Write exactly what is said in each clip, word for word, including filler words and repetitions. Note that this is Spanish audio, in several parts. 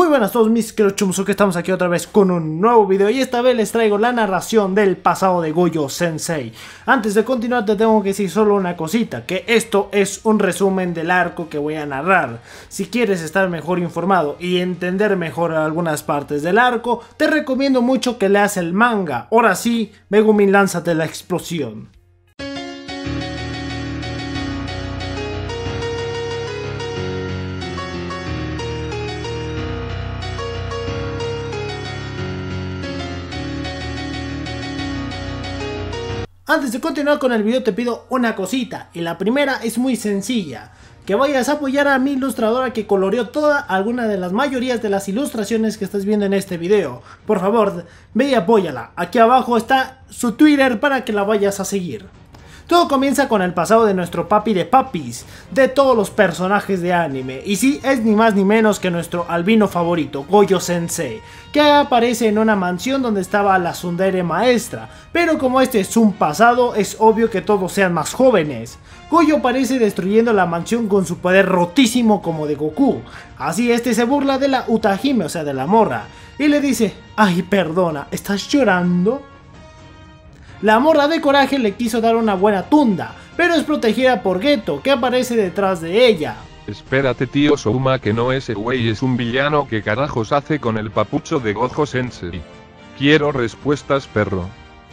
Muy buenas a todos mis queridos chumos, que estamos aquí otra vez con un nuevo video y esta vez les traigo la narración del pasado de Gojo Sensei. Antes de continuar te tengo que decir solo una cosita, que esto es un resumen del arco que voy a narrar. Si quieres estar mejor informado y entender mejor algunas partes del arco, te recomiendo mucho que leas el manga. Ahora sí, Megumin, lánzate la explosión. Antes de continuar con el video te pido una cosita, y la primera es muy sencilla, que vayas a apoyar a mi ilustradora que coloreó toda alguna de las mayorías de las ilustraciones que estás viendo en este video. Por favor, ve y apóyala, aquí abajo está su Twitter para que la vayas a seguir. Todo comienza con el pasado de nuestro papi de papis, de todos los personajes de anime, y sí, es ni más ni menos que nuestro albino favorito, Gojo Sensei, que aparece en una mansión donde estaba la tsundere maestra, pero como este es un pasado, es obvio que todos sean más jóvenes. Gojo aparece destruyendo la mansión con su poder rotísimo como de Goku, así este se burla de la Utahime, o sea de la morra, y le dice, ay perdona, ¿estás llorando? La morra de coraje le quiso dar una buena tunda, pero es protegida por Geto, que aparece detrás de ella. Espérate tío Souma, que no, ese güey es un villano. ¿Qué carajos hace con el papucho de Gojo Sensei? Quiero respuestas, perro.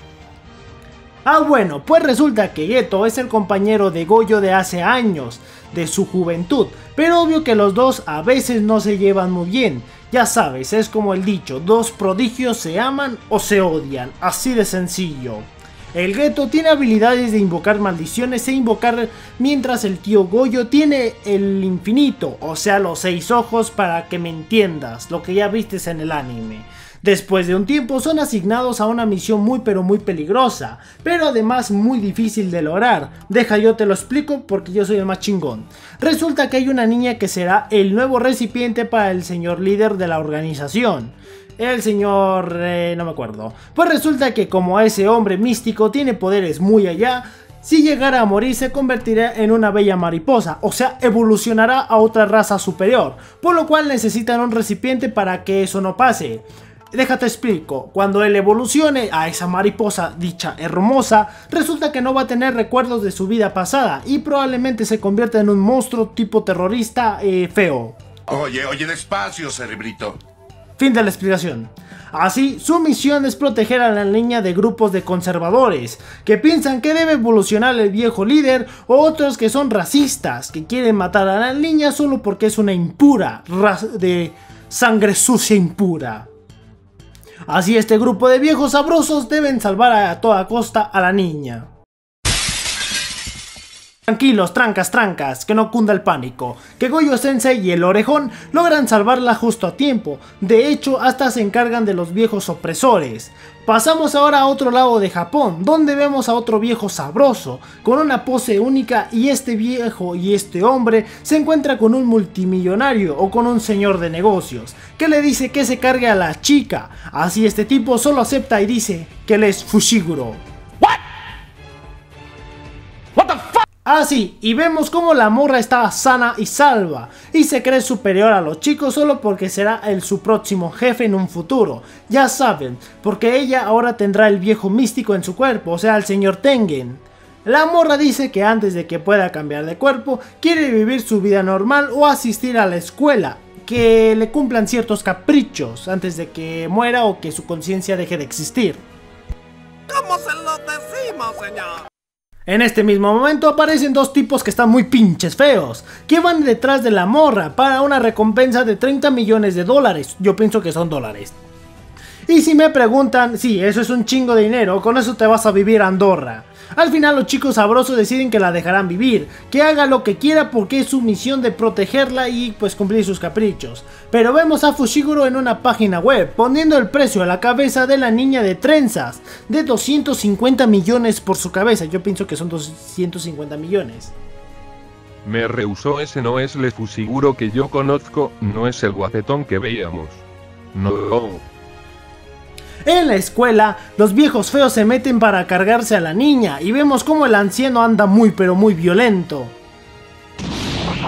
Ah bueno, pues resulta que Geto es el compañero de Gojo de hace años, de su juventud, pero obvio que los dos a veces no se llevan muy bien. Ya sabes, es como el dicho, dos prodigios se aman o se odian, así de sencillo. El Geto tiene habilidades de invocar maldiciones e invocar, mientras el tío Gojo tiene el infinito, o sea los seis ojos, para que me entiendas, lo que ya vistes en el anime. Después de un tiempo son asignados a una misión muy pero muy peligrosa, pero además muy difícil de lograr. Deja yo te lo explico porque yo soy el más chingón. Resulta que hay una niña que será el nuevo recipiente para el señor líder de la organización. El señor... Eh, no me acuerdo. Pues resulta que como ese hombre místico tiene poderes muy allá, si llegara a morir se convertirá en una bella mariposa, o sea, evolucionará a otra raza superior, por lo cual necesitan un recipiente para que eso no pase. Déjate explico, cuando él evolucione a esa mariposa dicha hermosa, resulta que no va a tener recuerdos de su vida pasada y probablemente se convierta en un monstruo tipo terrorista eh, feo. Oye, oye, despacio, cerebrito. Fin de la explicación. Así, su misión es proteger a la niña de grupos de conservadores, que piensan que debe evolucionar el viejo líder, o otros que son racistas, que quieren matar a la niña solo porque es una impura, de sangre sucia impura. Así este grupo de viejos sabrosos deben salvar a toda costa a la niña. Tranquilos, trancas, trancas, que no cunda el pánico, que Gojo Sensei y el orejón logran salvarla justo a tiempo, de hecho hasta se encargan de los viejos opresores. Pasamos ahora a otro lado de Japón, donde vemos a otro viejo sabroso, con una pose única, y este viejo y este hombre se encuentra con un multimillonario o con un señor de negocios, que le dice que se cargue a la chica, así este tipo solo acepta y dice que él es Fushiguro. Ah sí, y vemos como la morra está sana y salva, y se cree superior a los chicos solo porque será el su próximo jefe en un futuro. Ya saben, porque ella ahora tendrá el viejo místico en su cuerpo, o sea el señor Tengen. La morra dice que antes de que pueda cambiar de cuerpo, quiere vivir su vida normal o asistir a la escuela, que le cumplan ciertos caprichos antes de que muera o que su conciencia deje de existir. ¿Cómo se lo decimos, señor? En este mismo momento aparecen dos tipos que están muy pinches feos, que van detrás de la morra para una recompensa de treinta millones de dólares, yo pienso que son dólares. Y si me preguntan, sí, eso es un chingo de dinero, con eso te vas a vivir a Andorra. Al final los chicos sabrosos deciden que la dejarán vivir, que haga lo que quiera porque es su misión de protegerla y pues cumplir sus caprichos. Pero vemos a Fushiguro en una página web, poniendo el precio a la cabeza de la niña de trenzas, de doscientos cincuenta millones por su cabeza, yo pienso que son doscientos cincuenta millones. Me rehusó, ese no es el Fushiguro que yo conozco, no es el guapetón que veíamos. No. En la escuela, los viejos feos se meten para cargarse a la niña y vemos como el anciano anda muy pero muy violento.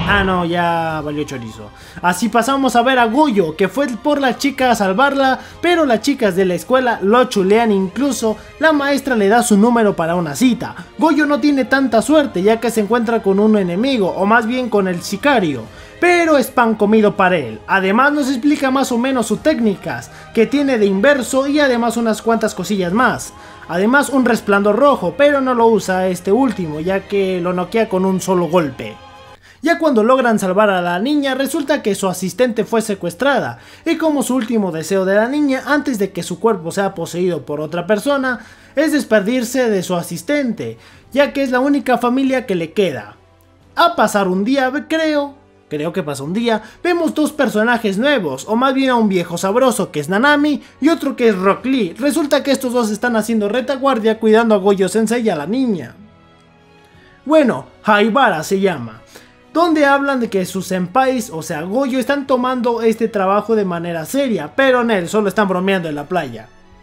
Ah no, ya valió chorizo. Así pasamos a ver a Goyo, que fue por la chica a salvarla, pero las chicas de la escuela lo chulean, incluso la maestra le da su número para una cita. Goyo no tiene tanta suerte ya que se encuentra con un enemigo, o más bien con el sicario, pero es pan comido para él. Además nos explica más o menos sus técnicas, que tiene de inverso y además unas cuantas cosillas más. Además un resplandor rojo, pero no lo usa este último, ya que lo noquea con un solo golpe. Ya cuando logran salvar a la niña, resulta que su asistente fue secuestrada, y como su último deseo de la niña, antes de que su cuerpo sea poseído por otra persona, es despedirse de su asistente, ya que es la única familia que le queda. A pasar un día, creo... Creo que pasa un día, vemos dos personajes nuevos, o más bien a un viejo sabroso que es Nanami y otro que es Rock Lee. Resulta que estos dos están haciendo retaguardia cuidando a Goyo Sensei y a la niña. Bueno, Haibara se llama, donde hablan de que sus senpais, o sea Goyo, están tomando este trabajo de manera seria, pero en él solo están bromeando en la playa.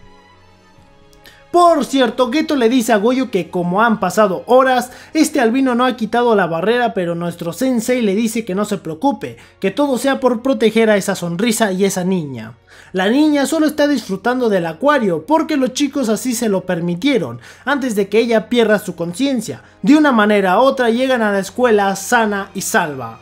Por cierto, Geto le dice a Goyo que como han pasado horas, este albino no ha quitado la barrera, pero nuestro sensei le dice que no se preocupe, que todo sea por proteger a esa sonrisa y esa niña. La niña solo está disfrutando del acuario porque los chicos así se lo permitieron, antes de que ella pierda su conciencia. De una manera u otra llegan a la escuela sana y salva.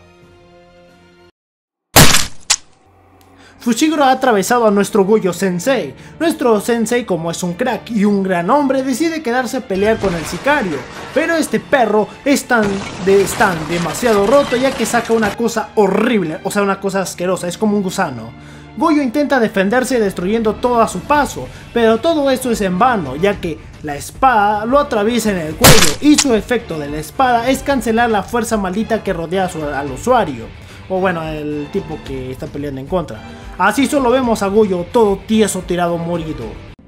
Fushiguro ha atravesado a nuestro Goyo Sensei. Nuestro sensei, como es un crack y un gran hombre, decide quedarse a pelear con el sicario, pero este perro es tan, de, es tan demasiado roto ya que saca una cosa horrible, o sea una cosa asquerosa, es como un gusano. Goyo intenta defenderse destruyendo todo a su paso, pero todo esto es en vano, ya que la espada lo atraviesa en el cuello y su efecto de la espada es cancelar la fuerza maldita que rodea al usuario, o bueno, el tipo que está peleando en contra. Así solo vemos a Goyo todo tieso, tirado, morido.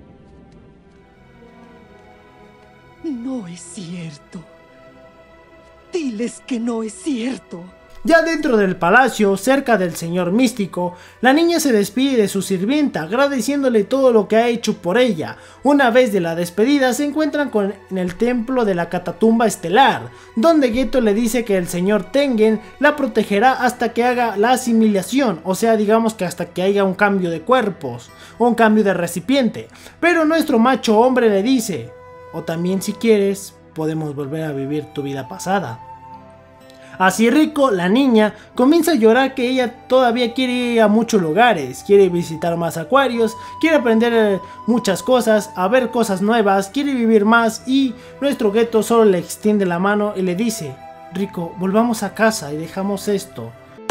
No es cierto. Diles que no es cierto. Ya dentro del palacio, cerca del señor místico, la niña se despide de su sirvienta, agradeciéndole todo lo que ha hecho por ella. Una vez de la despedida, se encuentran con, en el templo de la Catatumba Estelar, donde Geto le dice que el señor Tengen la protegerá hasta que haga la asimilación, o sea, digamos que hasta que haya un cambio de cuerpos, o un cambio de recipiente. Pero nuestro macho hombre le dice, o también si quieres, podemos volver a vivir tu vida pasada. Así Rico, la niña, comienza a llorar que ella todavía quiere ir a muchos lugares, quiere visitar más acuarios, quiere aprender muchas cosas, a ver cosas nuevas, quiere vivir más y nuestro Geto solo le extiende la mano y le dice, Rico, volvamos a casa y dejamos esto.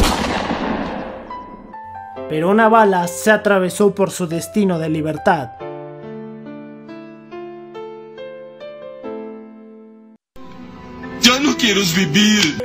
Pero una bala se atravesó por su destino de libertad. Ya no quiero vivir.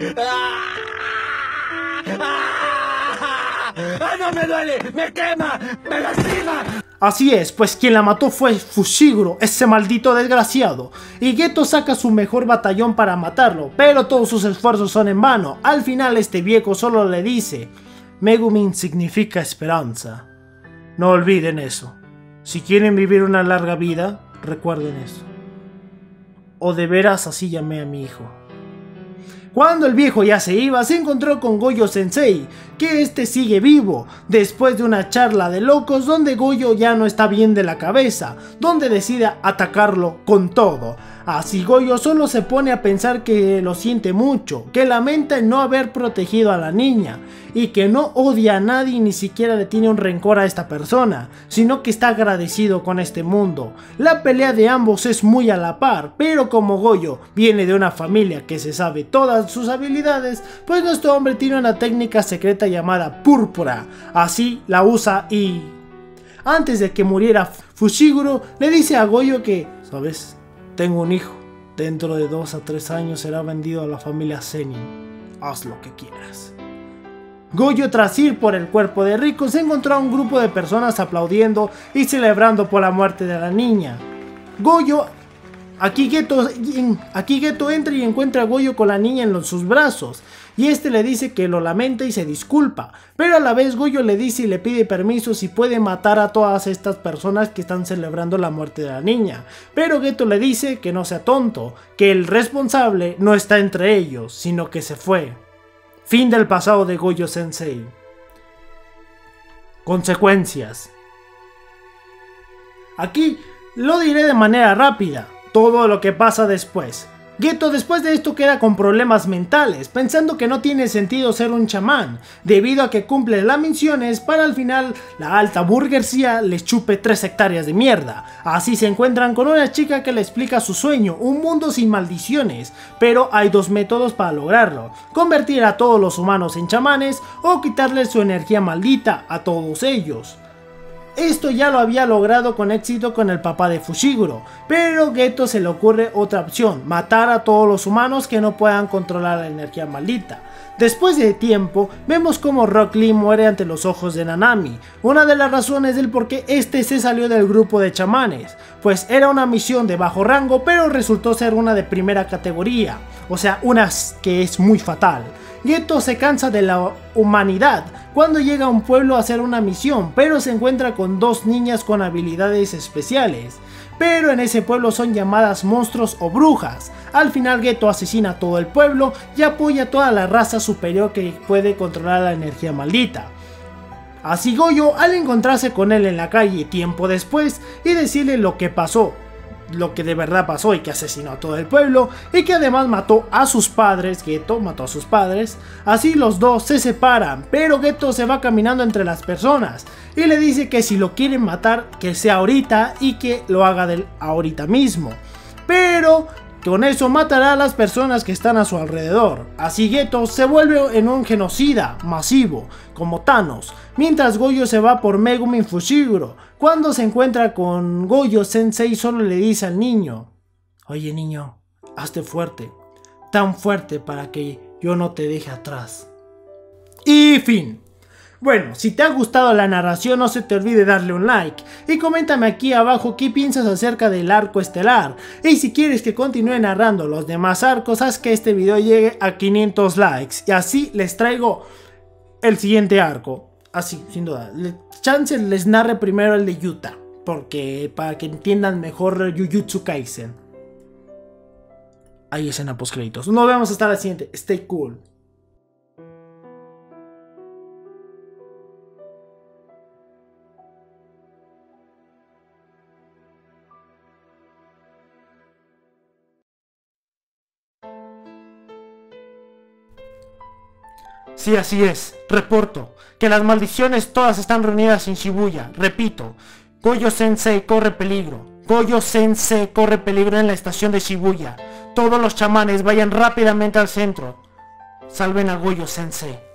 ¡Ah, no me duele! ¡Me quema! ¡Me lastima! Así es, pues quien la mató fue Fushiguro, ese maldito desgraciado. Y Geto saca su mejor batallón para matarlo, pero todos sus esfuerzos son en vano. Al final este viejo solo le dice, Megumin significa esperanza. No olviden eso. Si quieren vivir una larga vida, recuerden eso. O de veras así llamé a mi hijo. Cuando el viejo ya se iba, se encontró con Goyo Sensei, que este sigue vivo, después de una charla de locos donde Goyo ya no está bien de la cabeza, donde decide atacarlo con todo. Así Goyo solo se pone a pensar que lo siente mucho, que lamenta el no haber protegido a la niña, y que no odia a nadie ni siquiera le tiene un rencor a esta persona, sino que está agradecido con este mundo. La pelea de ambos es muy a la par, pero como Goyo viene de una familia que se sabe todas sus habilidades, pues nuestro hombre tiene una técnica secreta llamada púrpura, así la usa y... Antes de que muriera Fushiguro, le dice a Goyo que, ¿sabes? Tengo un hijo, dentro de dos a tres años será vendido a la familia Zenin, haz lo que quieras. Goyo, tras ir por el cuerpo de Rico, se encontró a un grupo de personas aplaudiendo y celebrando por la muerte de la niña. Goyo, aquí Geto, aquí Geto entra y encuentra a Goyo con la niña en los, sus brazos, y este le dice que lo lamenta y se disculpa, pero a la vez Goyo le dice y le pide permiso si puede matar a todas estas personas que están celebrando la muerte de la niña, pero Geto le dice que no sea tonto, que el responsable no está entre ellos, sino que se fue. Fin del pasado de Gojo Sensei. Consecuencias. Aquí lo diré de manera rápida, todo lo que pasa después. Geto después de esto queda con problemas mentales, pensando que no tiene sentido ser un chamán, debido a que cumple las misiones para al final la alta burguesía les chupe tres hectáreas de mierda. Así se encuentran con una chica que le explica su sueño, un mundo sin maldiciones, pero hay dos métodos para lograrlo: convertir a todos los humanos en chamanes o quitarles su energía maldita a todos ellos. Esto ya lo había logrado con éxito con el papá de Fushiguro, pero Geto se le ocurre otra opción: matar a todos los humanos que no puedan controlar la energía maldita. Después de tiempo, vemos como Rock Lee muere ante los ojos de Nanami, una de las razones del por qué este se salió del grupo de chamanes, pues era una misión de bajo rango pero resultó ser una de primera categoría, o sea, una que es muy fatal. Geto se cansa de la humanidad cuando llega a un pueblo a hacer una misión, pero se encuentra con dos niñas con habilidades especiales. Pero en ese pueblo son llamadas monstruos o brujas. Al final Geto asesina a todo el pueblo y apoya a toda la raza superior que puede controlar la energía maldita. Así Gojo, al encontrarse con él en la calle tiempo después y decirle lo que pasó, lo que de verdad pasó y que asesinó a todo el pueblo y que además mató a sus padres, Geto mató a sus padres, así los dos se separan, pero Geto se va caminando entre las personas y le dice que si lo quieren matar que sea ahorita y que lo haga del ahorita mismo, pero con eso matará a las personas que están a su alrededor. Así Geto se vuelve en un genocida masivo, como Thanos, mientras Gojo se va por Megumin Fushiguro. Cuando se encuentra con Gojo Sensei solo le dice al niño: oye niño, hazte fuerte, tan fuerte para que yo no te deje atrás. Y fin. Bueno, si te ha gustado la narración no se te olvide darle un like y coméntame aquí abajo qué piensas acerca del arco estelar, y si quieres que continúe narrando los demás arcos haz que este video llegue a quinientos likes y así les traigo el siguiente arco, así sin duda. Chance les narre primero el de Yuta, porque para que entiendan mejor Jujutsu Kaisen. Hay escena post créditos. Nos vemos hasta la siguiente, stay cool. Sí, así es, reporto que las maldiciones todas están reunidas en Shibuya. Repito, Gojo Sensei corre peligro. Gojo Sensei corre peligro en la estación de Shibuya. Todos los chamanes vayan rápidamente al centro. Salven a Gojo Sensei.